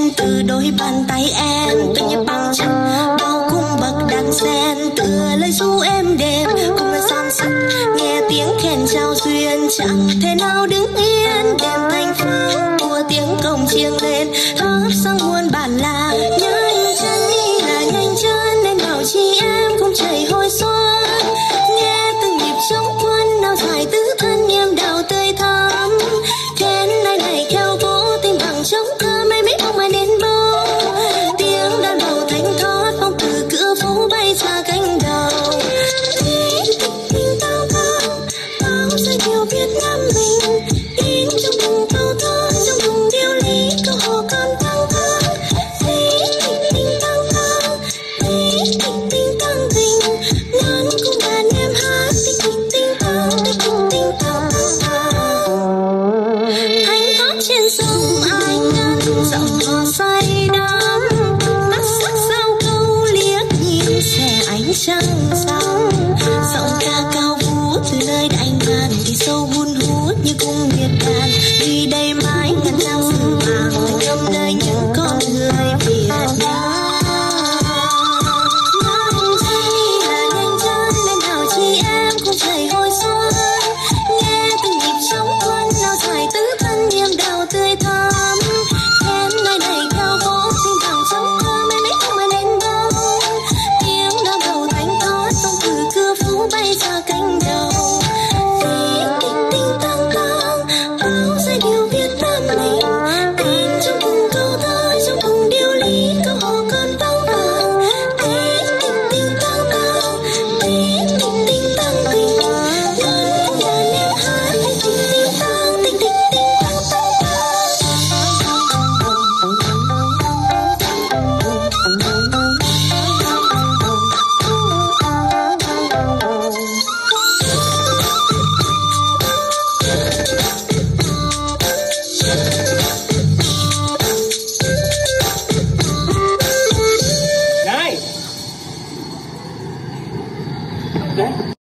từ đôi bàn tay em, từng nhịp bằng chân bao cung bậc đàn sen, tựa lời ru êm đềm cùng là son sắt, nghe tiếng khen chào duyên chẳng thể nào đứng yên, đêm thành phố của tiếng cồng chiêng lên thắp sáng muôn bản làng. Nhanh chân đi là nhanh chân nên bảo chi em không chạy hồi xuân, nghe từng nhịp trống quân nào dài tứ thân em đào tươi thắm, khen này này theo phố tim bằng trống thơ mây mấy bóng mai đến bầu, tiếng đàn bầu thanh thoát bóng từ cửa phố bay xa cánh đầu. Tao thơ bao giai điệu Việt Nam mình in trong từng câu thơ, trong từng điệu lý câu hò con thăng thơ. Thăng thơ tình thăng tình ngân cùng đàn em hát tình thơ tình thơ. Thanh thoát trên sông ai ngân giọng hò say đắm, mắt sắc sao câu liếc nhìn xe ánh trăng sao.